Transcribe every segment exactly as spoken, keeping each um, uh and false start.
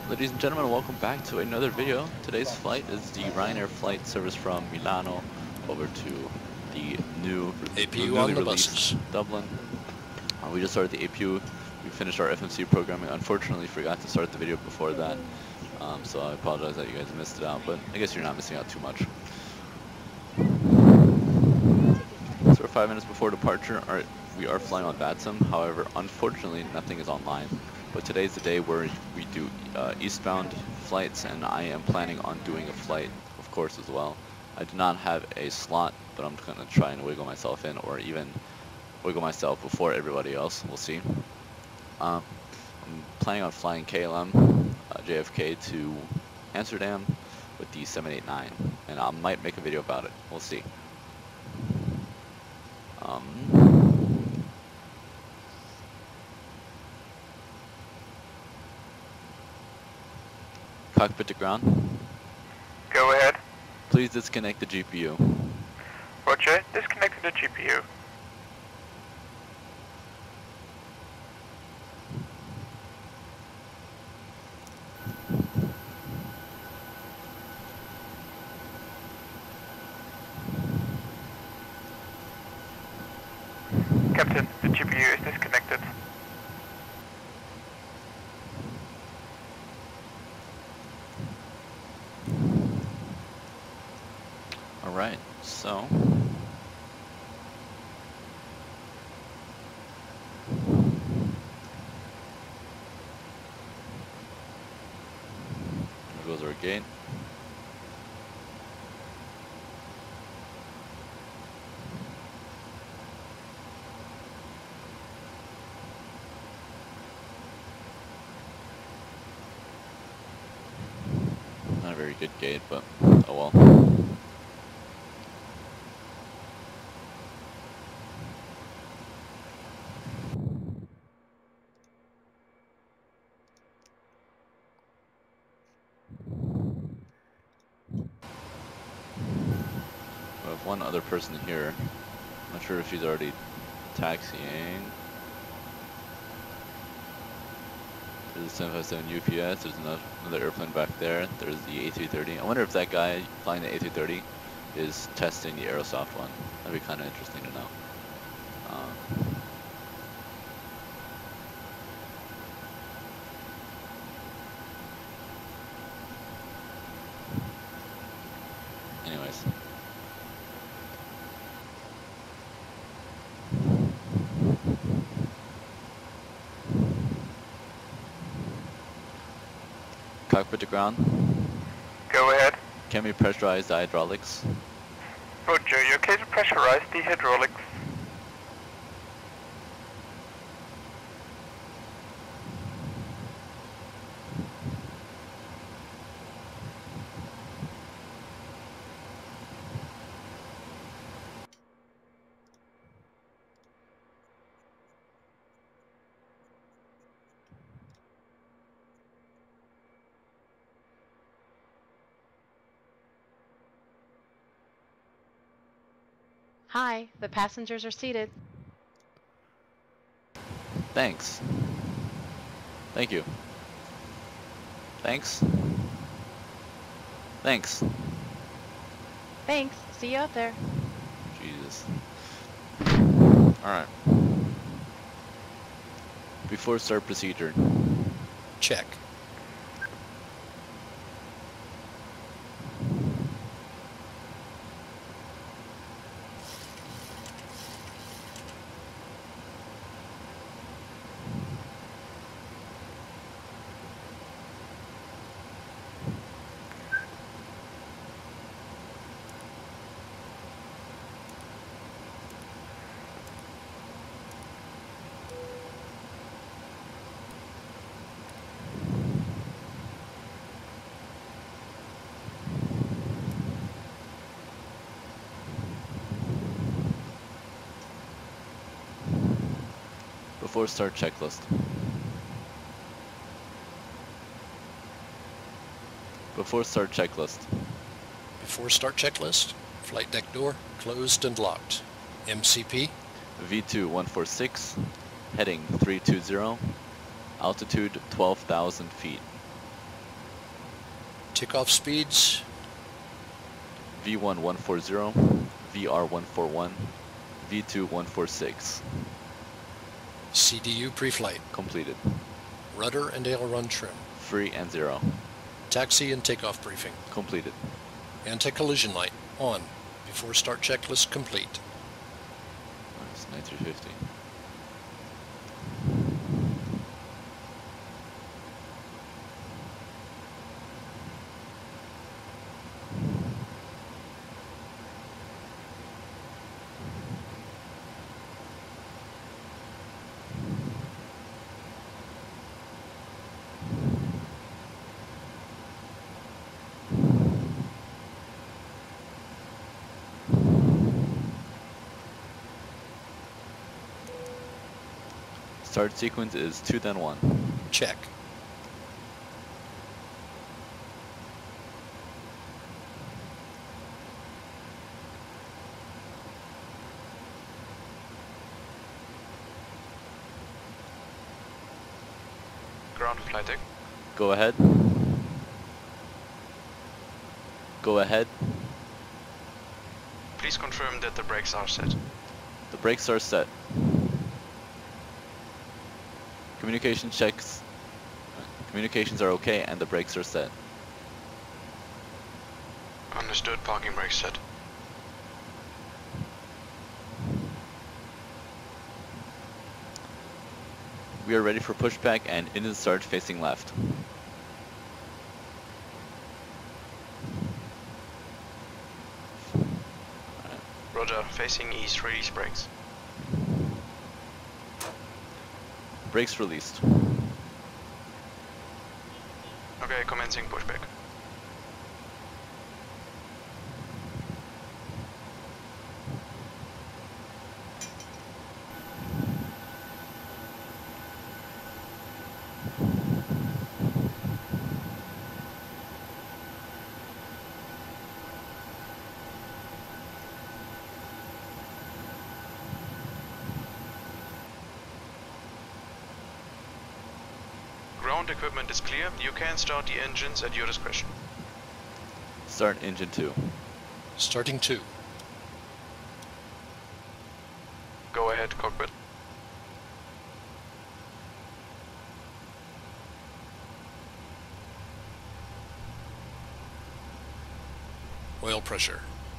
Ladies and gentlemen, welcome back to another video. Today's flight is the Ryanair flight service from Milano over to the new, A P U newly on the released buses. Dublin. Uh, we just started the A P U. We finished our F M C programming. Unfortunately, forgot to start the video before that. Um, so I apologize that you guys missed it out, but I guess you're not missing out too much. So we're five minutes before departure. Our, we are flying on VATSIM. However, unfortunately, nothing is online. But today's the day where we do uh, eastbound flights, and I am planning on doing a flight, of course, as well. I do not have a slot, but I'm going to try and wiggle myself in, or even wiggle myself before everybody else. We'll see. Um, I'm planning on flying K L M, uh, J F K to Amsterdam with the seven eighty-nine, and I might make a video about it. We'll see. Um, cockpit to ground. Go ahead. Please disconnect the G P U. Roger, disconnecting the G P U. Captain, the G P U is disconnected. Alright, so there goes our gate. Not a very good gate, but oh well. We have one other person here. Not sure if she's already taxiing. There's a seven five seven U P S. There's another, another airplane back there. There's the A three thirty. I wonder if that guy flying the A three thirty is testing the Aerosoft one. That'd be kind of interesting to know. Um, anyways. Cockpit to ground. Go ahead. Can we pressurize the hydraulics? Roger, you okay to pressurize the hydraulics? Hi, the passengers are seated. Thanks. Thank you. Thanks. Thanks. Thanks. See you out there. Jesus. Alright. Before start procedure. Check. Before start checklist. Before start checklist. Before start checklist, flight deck door closed and locked. M C P, V two one four six, heading three two zero, altitude twelve thousand feet. Takeoff speeds. V one one forty, V R one forty-one, V two one forty-six. C D U pre-flight. Completed. Rudder and aileron trim. Free and zero. Taxi and takeoff briefing. Completed. Anti-collision light on. Before start checklist complete. Nice, ninety-three fifty. Start sequence is two then one. Check. Ground to flight deck. Go ahead. Go ahead. Please confirm that the brakes are set. The brakes are set. Communication checks. Communications are okay and the brakes are set. Understood, parking brakes set. We are ready for pushback and into the start facing left. Roger, facing east, release brakes. Brakes released. Okay, commencing pushback. Ground equipment is clear. You can start the engines at your discretion. Start engine two. Starting two. Go ahead, cockpit. Oil pressure.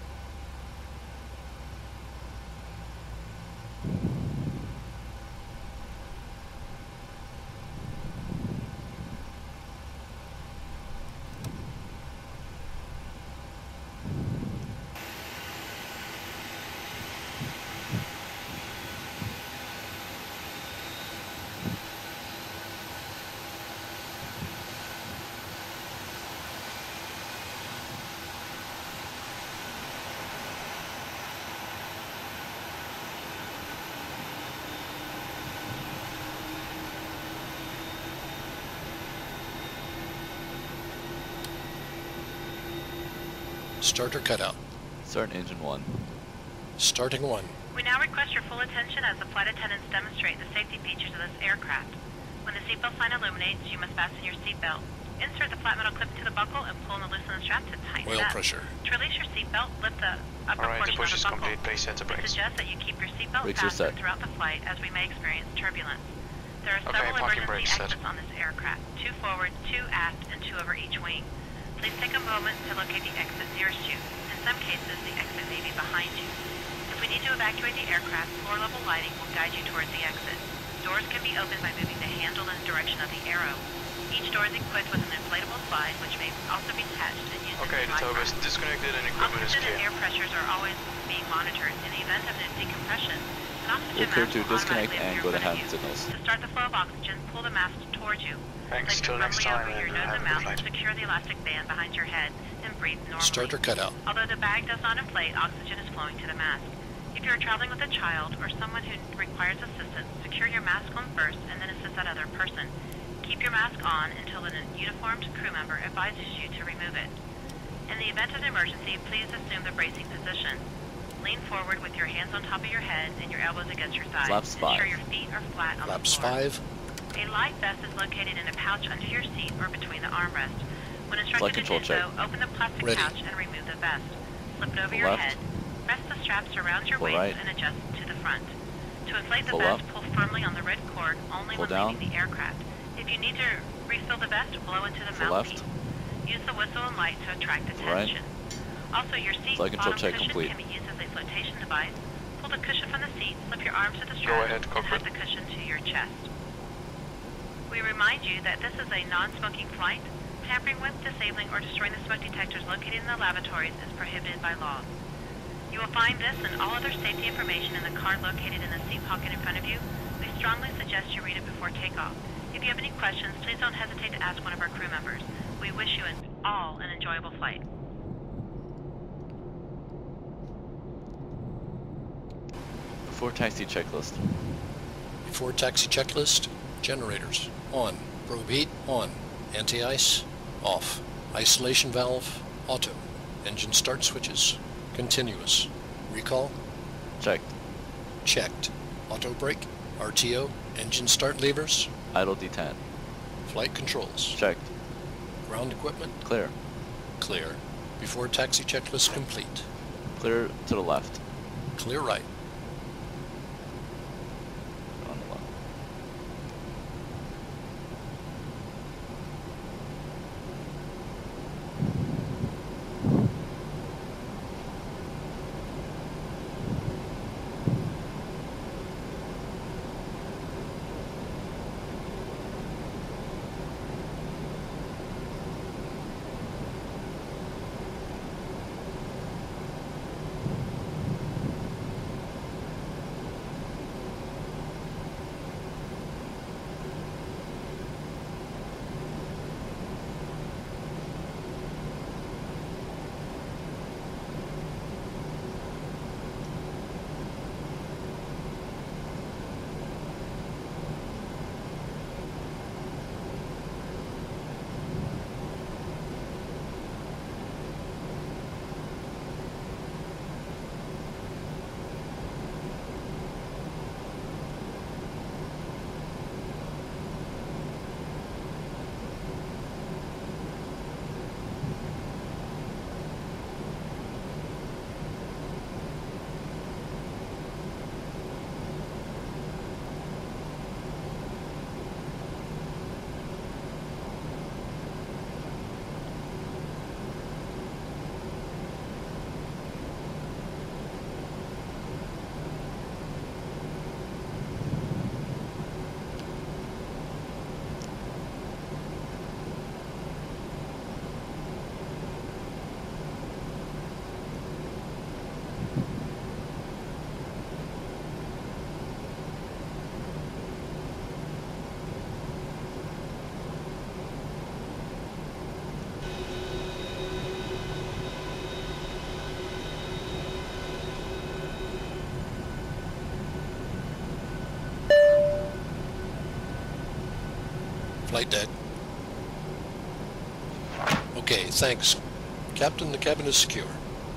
Starter cutout. Start engine one. Starting one. We now request your full attention as the flight attendants demonstrate the safety features of this aircraft. When the seatbelt sign illuminates, you must fasten your seatbelt. Insert the flat metal clip into the buckle and pull on the loosen strap to tighten Oil it up. pressure. To release your seatbelt, lift the upper Alright, the portion push of is the buckle. complete. Please set the We brakes. suggest that you keep your seatbelt Brakes are fastened set. throughout the flight as we may experience turbulence. There are Okay, several parking emergency brakes set. exits on this aircraft, two forward, two aft, and two over each wing. Please take a moment to locate the exit nearest you. In some cases, the exit may be behind you. If we need to evacuate the aircraft, floor-level lighting will guide you towards the exit. Doors can be opened by moving the handle in the direction of the arrow. Each door is equipped with an inflatable slide, which may also be attached and used Okay, as the a tow life is raft. disconnected and equipment is Oxygen and clear. air pressures are always being monitored. In the event of decompression, an oxygen We're clear mask to will disconnect automatically and appear go to in front hand of you. signals. To start the flow of oxygen, pull the mask towards you. Thanks, Place it till next firmly time, over your and nose have a and good mouth flight. to secure the elastic band behind your head and breathe normally. Starter cutout. Although the bag does not inflate, oxygen is flowing to the mask. If you are traveling with a child or someone who requires assistance, secure your mask on first and then assist that other person. Keep your mask on until a uniformed crew member advises you to remove it. In the event of an emergency, please assume the bracing position. Lean forward with your hands on top of your head and your elbows against your thighs. Flaps five. Ensure your feet are flat on Flaps the floor. five. A life vest is located in a pouch under your seat or between the armrests. When instructed Flight to control do check. so, open the plastic Ready. pouch and remove the vest. Slip it over Full your left. head. Press the straps around your Full waist right. and adjust to the front. To inflate the Full vest, up. pull firmly on the red cord only Full when down. leaving the aircraft. If you need to refill the vest, blow into the Full mouthpiece. left. Use the whistle and light to attract Full right. attention. Also, your seat Flight control bottom check cushion complete. can be used as a flotation device. Pull the cushion from the seat, slip your arms to the Go strap, ahead, and cockpit. hug the cushion to your chest. We remind you that this is a non-smoking flight. Tampering with, disabling, or destroying the smoke detectors located in the lavatories is prohibited by law. You will find this and all other safety information in the card located in the seat pocket in front of you. We strongly suggest you read it before takeoff. If you have any questions, please don't hesitate to ask one of our crew members. We wish you an, all an enjoyable flight. Before taxi checklist. Before taxi checklist, generators, on. Probe heat, on. Anti-ice, off. Isolation valve, auto. Engine start switches, continuous. Recall, Checked. checked. Auto brake, R T O, engine start levers, Idle detent. flight controls. Checked. Ground equipment, Clear. clear. Before taxi checklist complete. Clear to the left. Clear right. On the left. Flight deck. Okay, thanks. Captain, the cabin is secure.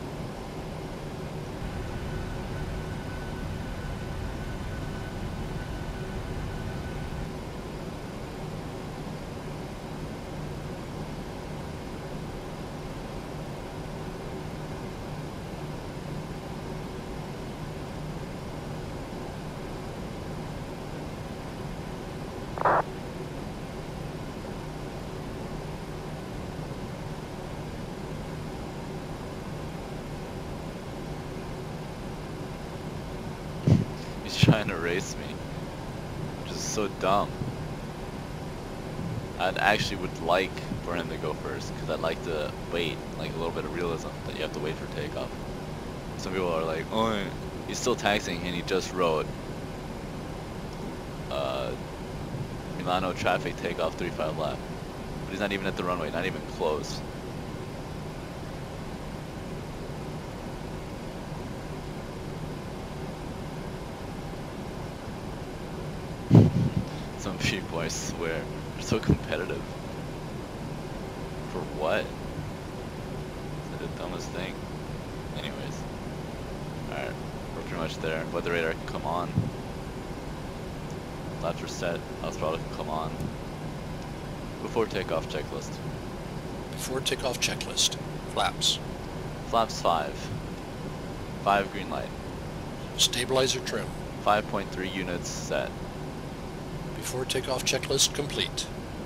He's trying to race me, which is so dumb. I'd actually would like for him to go first, because I'd like to wait, like a little bit of realism that you have to wait for takeoff. Some people are like, oh, he's still taxiing and he just wrote uh, Milano traffic takeoff three five left. But he's not even at the runway, not even close. Some people, I swear, are so competitive. For what? It's the dumbest thing. Anyways. Alright, we're pretty much there. Weather radar can come on. Latch are set, house throttle can come on. Before takeoff checklist. Before takeoff checklist. Flaps. Flaps five. five green light. Stabilizer trim. five point three units set. Before takeoff checklist complete.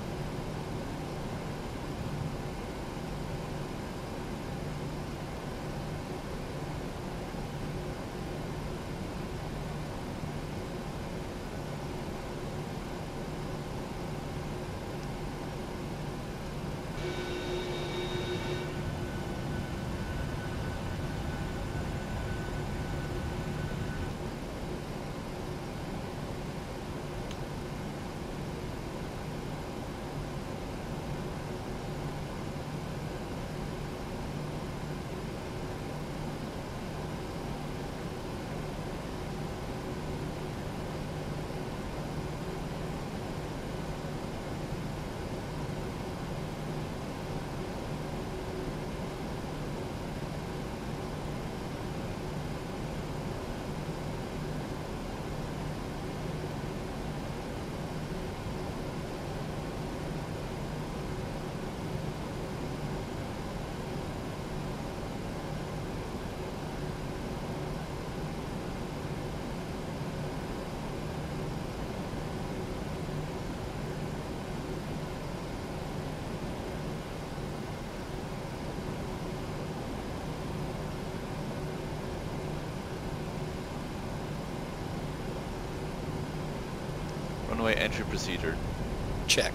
Runway entry procedure. Check.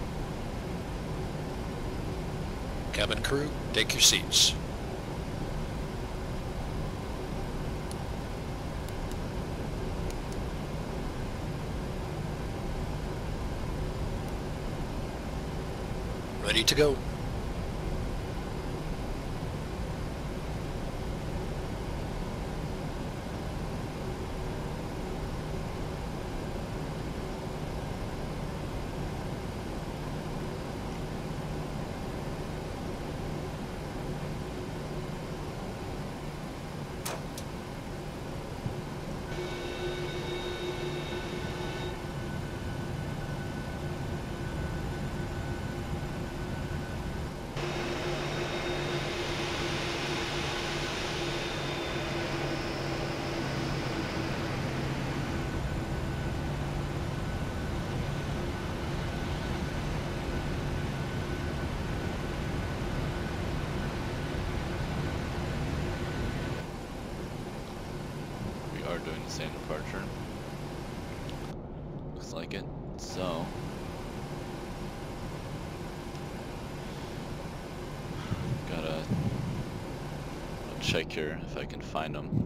Cabin crew, take your seats. Ready to go. We are doing the same departure. Looks like it. So gotta check here if I can find them.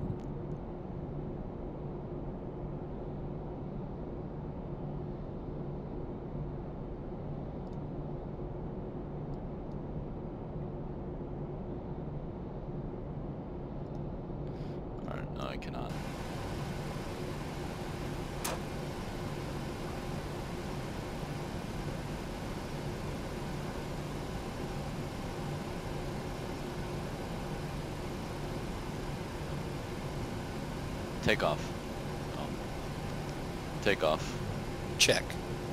Alright, no I cannot. Take off. Oh. Take off. Check.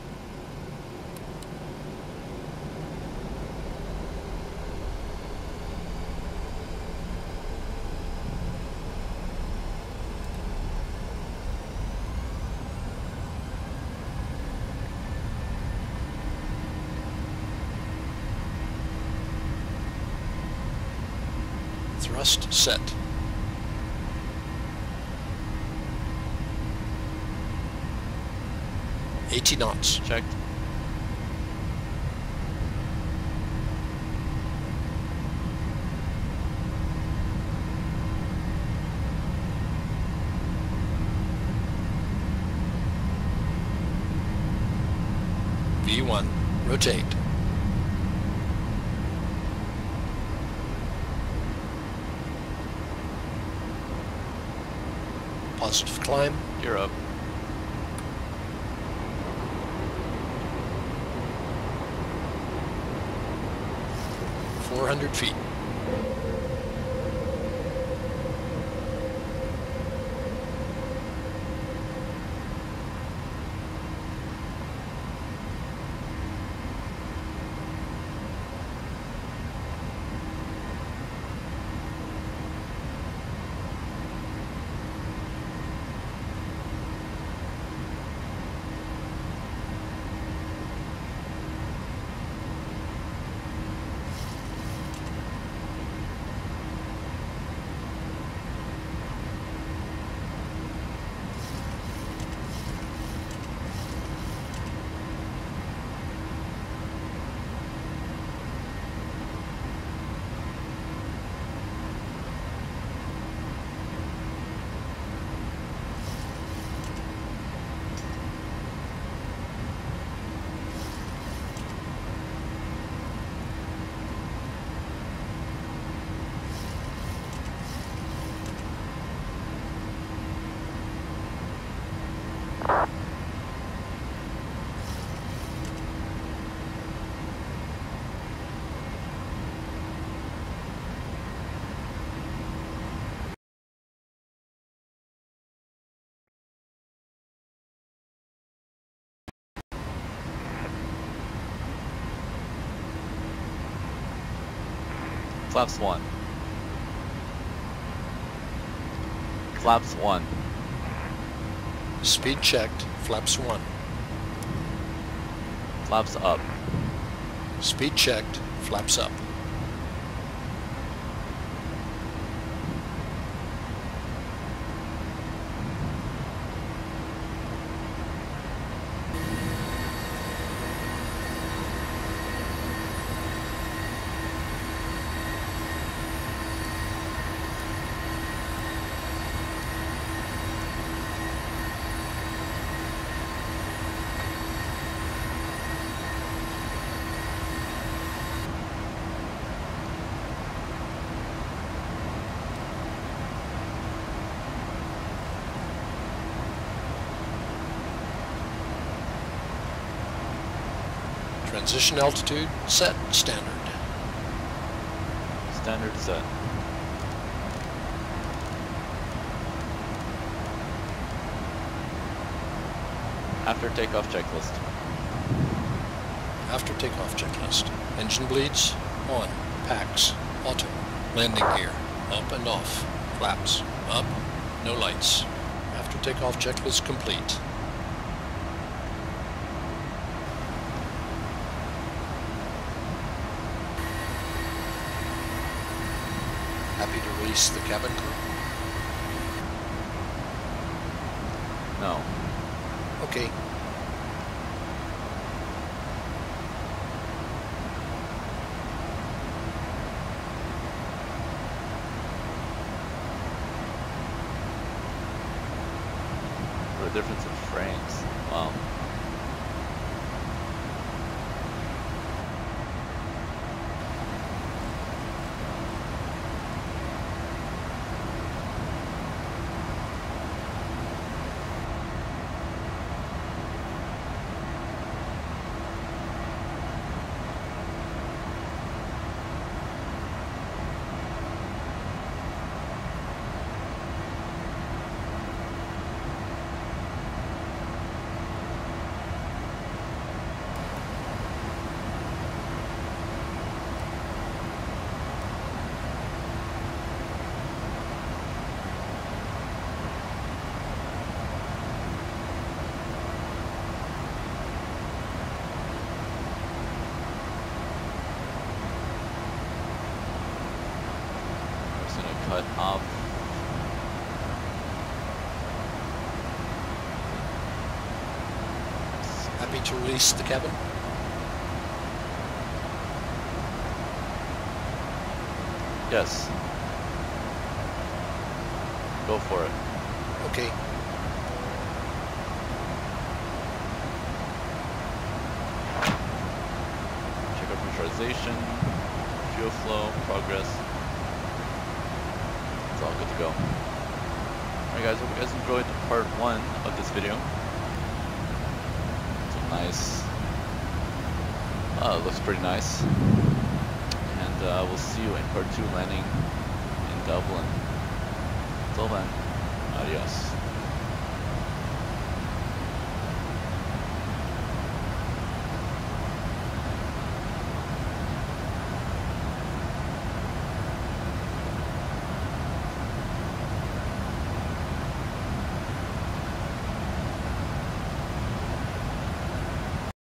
Thrust set. eighty knots. Checked. V one, rotate. Positive climb. You're up. four hundred feet. Flaps one. Flaps one. Speed checked, flaps one. Flaps up. Speed checked, flaps up. Transition altitude set, standard. Standard set. After takeoff checklist. After takeoff checklist. Engine bleeds, on. Packs, auto. Landing gear, up and off. Flaps, up, no lights. After takeoff checklist complete. Happy to release the cabin crew? No. Okay. For a difference in frames. Wow. Cut off. Happy to release the cabin? Yes. Go for it. Okay. Check out pressurization, fuel flow, progress. It's all good to go. Alright guys, hope you guys enjoyed part one of this video. It's a nice, uh, it looks pretty nice. And uh, we'll see you in part two landing in Dublin. Until then, adios.